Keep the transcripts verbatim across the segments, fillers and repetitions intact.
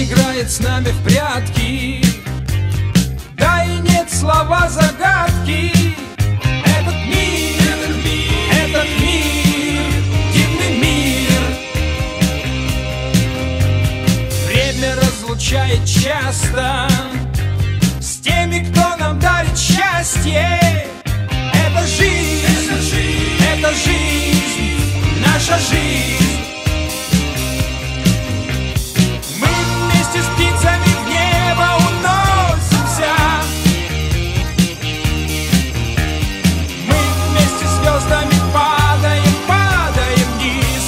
играет с нами в прятки. Да и нет слова загадки. Этот мир, этот мир, этот мир, дивный мир. Время разлучает часто с теми, кто нам дарит счастье. Это жизнь, это жизнь, это жизнь, наша жизнь. Мы вместе с птицами в небо уносимся. Мы вместе с звездами падаем, падаем вниз.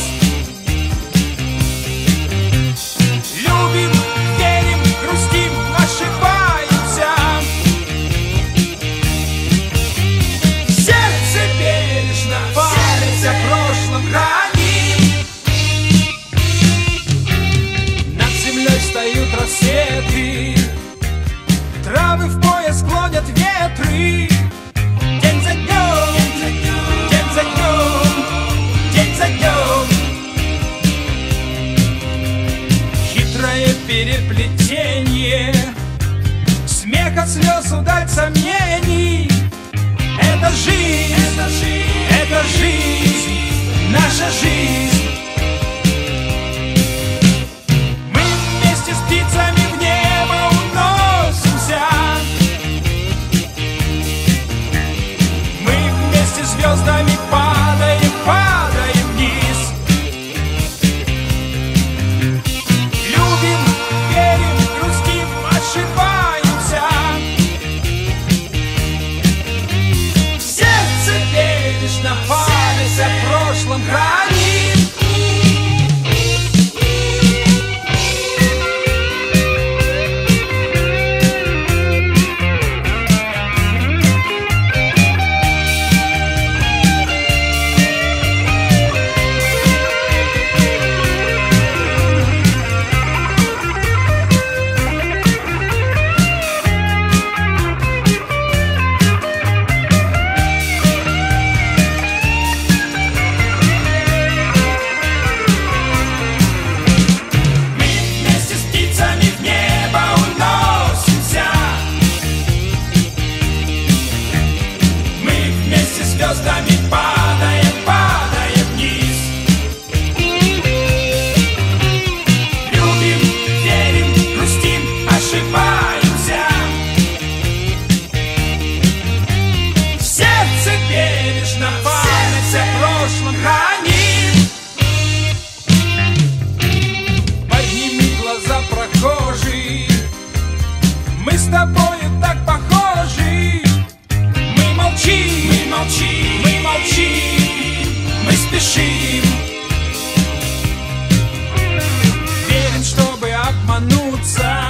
Любим, верим, грустим, ошибаемся. Сердце бережно, память о прошлом храним. Над землей встают рассветы, травы в пояс клонят ветры. День за днем, день за днем, день за днем. Хитрое переплетение смеха, слез, удаль, сомнений. Это жизнь, это жизнь, это жизнь, наша жизнь. Мы вместе с птицами в небо уносимся. Мы вместе с звездами падаем, падаем вниз. Любим, верим, грустим, ошибаемся. Сердце бережно, память о прошлом хранит. Звездами падаем, падаем вниз. Любим, верим, грустим, ошибаемся. В сердце бережно, память о прошлом храним. Подними глаза, прохожий, мы с тобою так похожи. Мы молчим, мы молчим, мы молчим, мы спешим. Верим, чтобы обмануться.